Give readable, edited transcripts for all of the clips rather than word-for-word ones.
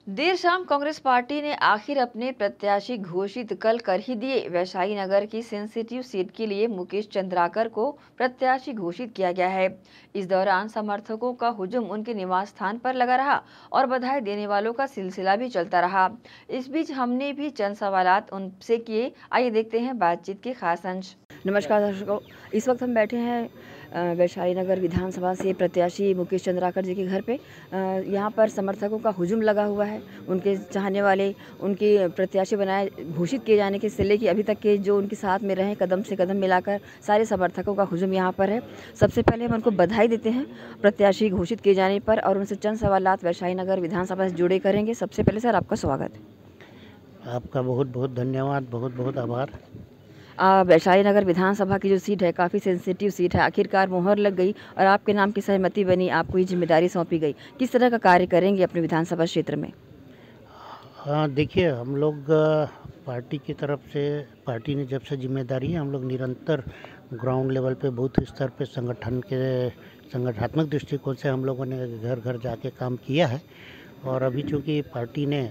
देर शाम कांग्रेस पार्टी ने आखिर अपने प्रत्याशी घोषित कल कर ही दिए। वैशाली नगर की सेंसिटिव सीट के लिए मुकेश चंद्राकर को प्रत्याशी घोषित किया गया है। इस दौरान समर्थकों का हुजूम उनके निवास स्थान पर लगा रहा और बधाई देने वालों का सिलसिला भी चलता रहा। इस बीच हमने भी चंद सवालात उनसे किए। आइए देखते हैं बातचीत के खास अंश। नमस्कार दर्शकों, इस वक्त हम बैठे हैं वैशाली नगर विधानसभा से प्रत्याशी मुकेश चंद्राकर जी के घर पे। यहाँ पर समर्थकों का हुजूम लगा हुआ है। उनके चाहने वाले उनके प्रत्याशी बनाए घोषित किए जाने के से लेकर अभी तक के जो उनके साथ में रहे, कदम से कदम मिलाकर सारे समर्थकों का हुजूम यहाँ पर है। सबसे पहले हम उनको बधाई देते हैं प्रत्याशी घोषित किए जाने पर और उनसे चंद सवालात वैशाली नगर विधानसभा से जुड़े करेंगे। सबसे पहले सर, आपका स्वागत है। आपका बहुत बहुत धन्यवाद, बहुत बहुत आभार। वैशाली नगर विधानसभा की जो सीट है, काफ़ी सेंसिटिव सीट है। आखिरकार मोहर लग गई और आपके नाम की सहमति बनी, आपको ये जिम्मेदारी सौंपी गई। किस तरह का कार्य करेंगे अपने विधानसभा क्षेत्र में? हाँ, देखिए, हम लोग पार्टी की तरफ से, पार्टी ने जब से जिम्मेदारी है, हम लोग निरंतर ग्राउंड लेवल पे, बूथ स्तर पे संगठनात्मक दृष्टिकोण से हम लोगों ने घर घर जाके काम किया है। और अभी चूँकि पार्टी ने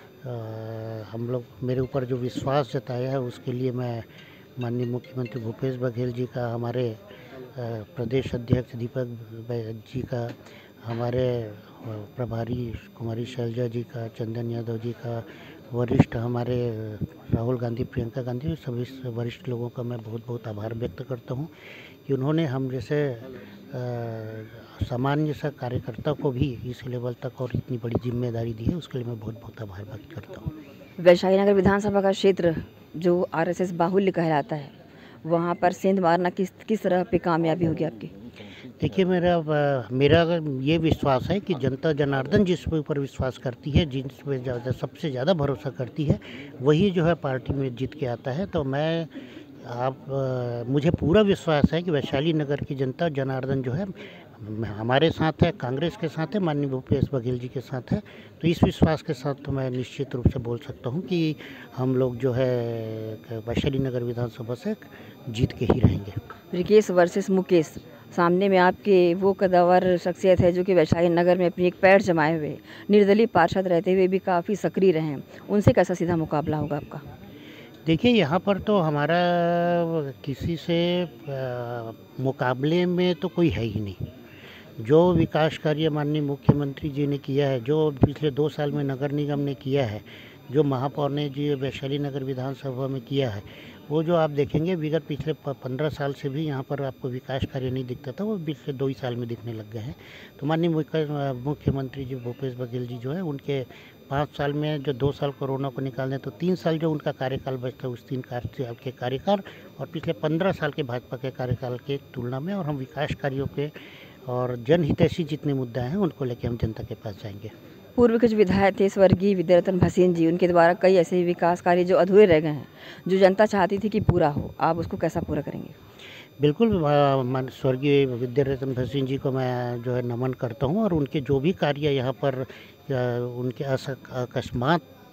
हम लोग मेरे ऊपर जो विश्वास जताया है, उसके लिए मैं माननीय मुख्यमंत्री भूपेश बघेल जी का, हमारे प्रदेश अध्यक्ष दीपक जी का, हमारे प्रभारी कुमारी शैलजा जी का, चंदन यादव जी का, वरिष्ठ हमारे राहुल गांधी, प्रियंका गांधी, सभी वरिष्ठ लोगों का मैं बहुत बहुत आभार व्यक्त करता हूं कि उन्होंने हम जैसे सामान्य सा कार्यकर्ता को भी इस लेवल तक और इतनी बड़ी जिम्मेदारी दी है, उसके लिए मैं बहुत बहुत आभार व्यक्त करता हूँ। वैशाली नगर विधानसभा का क्षेत्र जो आरएसएस बाहुल्य कहलाता है, वहाँ पर सेंध मारना किस तरह पे कामयाबी होगी आपकी? देखिए, मेरा ये विश्वास है कि जनता जनार्दन जिस पे ऊपर विश्वास करती है, जिस पे सबसे ज़्यादा भरोसा करती है, वही जो है पार्टी में जीत के आता है। तो मुझे पूरा विश्वास है कि वैशाली नगर की जनता जनार्दन जो है हमारे साथ है, कांग्रेस के साथ है, माननीय भूपेश बघेल जी के साथ है। तो इस विश्वास के साथ तो मैं निश्चित रूप से बोल सकता हूँ कि हम लोग जो है वैशाली नगर विधानसभा से जीत के ही रहेंगे। रिकेश वर्सेस मुकेश, सामने में आपके वो कदावर शख्सियत है जो कि वैशाली नगर में अपनी एक पैर जमाए हुए, निर्दलीय पार्षद रहते हुए भी काफ़ी सक्रिय रहे हैं। उनसे कैसा सीधा मुकाबला होगा आपका? देखिए, यहाँ पर तो हमारा किसी से मुकाबले में तो कोई है ही नहीं। जो विकास कार्य माननीय मुख्यमंत्री जी ने किया है, जो पिछले 2 साल में नगर निगम ने किया है, जो महापौर ने जी वैशाली नगर विधानसभा में किया है, वो जो आप देखेंगे विगत पिछले 15 साल से भी यहाँ पर आपको विकास कार्य नहीं दिखता था, वो पिछले 2 ही साल में दिखने लग गए हैं। तो माननीय मुख्यमंत्री जी भूपेश बघेल जी जो है, उनके 5 साल में जो 2 साल कोरोना को निकाल दें तो 3 साल जो उनका कार्यकाल बचता है, उस 3 साल के कार्यकाल और पिछले 15 साल के भाजपा के कार्यकाल के तुलना में, और हम विकास कार्यों के और जनहितैषी जितने मुद्दे हैं उनको लेके हम जनता के पास जाएंगे। पूर्व के जो विधायक थे स्वर्गीय विद्यारतन भसीन जी, उनके द्वारा कई ऐसे विकास कार्य जो अधूरे रह गए हैं, जो जनता चाहती थी कि पूरा हो, आप उसको कैसा पूरा करेंगे? बिल्कुल, स्वर्गीय विद्यारतन भसीन जी को मैं जो है नमन करता हूँ, और उनके जो भी कार्य यहाँ पर उनके अकस्मात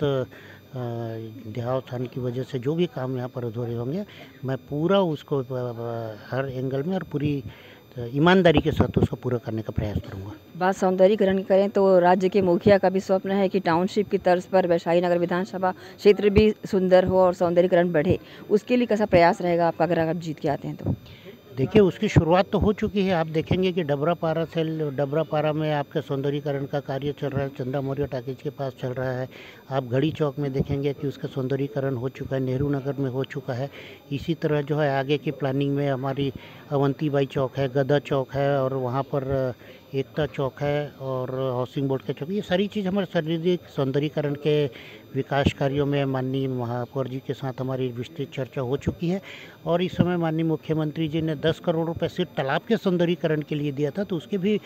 देहावसान की वजह से जो भी काम यहाँ पर अधूरे होंगे, मैं पूरा उसको हर एंगल में और पूरी ईमानदारी के साथ उसको पूरा करने का प्रयास करूँगा। बात सौंदर्यीकरण की करें तो राज्य के मुखिया का भी स्वप्न है कि टाउनशिप की तर्ज पर वैशाली नगर विधानसभा क्षेत्र भी सुंदर हो और सौंदर्यीकरण बढ़े। उसके लिए कैसा प्रयास रहेगा आपका अगर आप जीत के आते हैं तो? देखिए, उसकी शुरुआत तो हो चुकी है। आप देखेंगे कि डबरापारा में आपका सौंदर्यीकरण का कार्य चल रहा है, चंदा मौर्य टॉकीज के पास चल रहा है। आप घड़ी चौक में देखेंगे कि उसका सौंदर्यीकरण हो चुका है, नेहरू नगर में हो चुका है। इसी तरह जो है आगे की प्लानिंग में हमारी अवंतीबाई चौक है, गदा चौक है, और वहाँ पर एकता चौक है, और हाउसिंग बोर्ड का चौक। ये सारी चीज़ हमारे शारीरिक सौंदर्यीकरण के विकास कार्यों में माननीय महापौर जी के साथ हमारी विस्तृत चर्चा हो चुकी है। और इस समय माननीय मुख्यमंत्री जी ने 10 करोड़ रुपए सिर्फ तालाब के सौंदर्यीकरण के लिए दिया था, तो उसके भी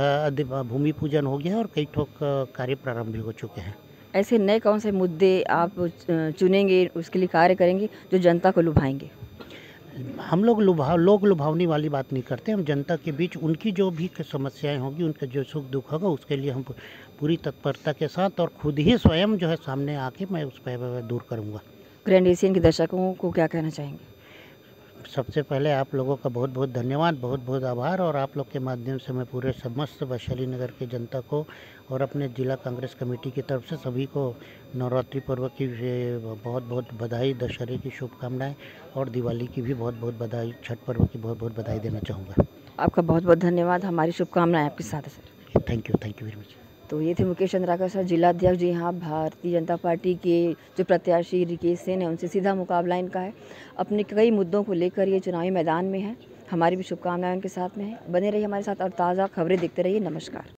भूमि पूजन हो गया और कई ठोक कार्य प्रारंभ भी हो चुके हैं। ऐसे नए कौन से मुद्दे आप चुनेंगे, उसके लिए कार्य करेंगे जो जनता को लुभाएंगे? हम लोग लोग लुभावनी वाली बात नहीं करते। हम जनता के बीच उनकी जो भी समस्याएं होंगी, उनका जो सुख दुख होगा, उसके लिए हम पूरी तत्परता के साथ और खुद ही स्वयं जो है सामने आके मैं उस पर दूर करूँगा। ग्रैंड एशियन के दर्शकों को क्या कहना चाहेंगे? सबसे पहले आप लोगों का बहुत बहुत धन्यवाद, बहुत बहुत आभार, और आप लोग के माध्यम से मैं पूरे समस्त वैशाली नगर की जनता को और अपने जिला कांग्रेस कमेटी की तरफ से सभी को नवरात्रि पर्व की बहुत बहुत बधाई, दशहरे की शुभकामनाएं और दिवाली की भी बहुत बहुत बधाई, छठ पर्व की बहुत बहुत बधाई देना चाहूँगा। आपका बहुत बहुत धन्यवाद, हमारी शुभकामनाएं आपके साथ है sir. Thank you very much. तो ये थे मुकेश चंद्राकर सर, जिलाध्यक्ष। जी हाँ, भारतीय जनता पार्टी के जो प्रत्याशी रिकेश सेन है, उनसे सीधा मुकाबला इनका है। अपने कई मुद्दों को लेकर ये चुनावी मैदान में है। हमारी भी शुभकामनाएं उनके साथ में है। बने रहिए हमारे साथ और ताज़ा खबरें देखते रहिए। नमस्कार।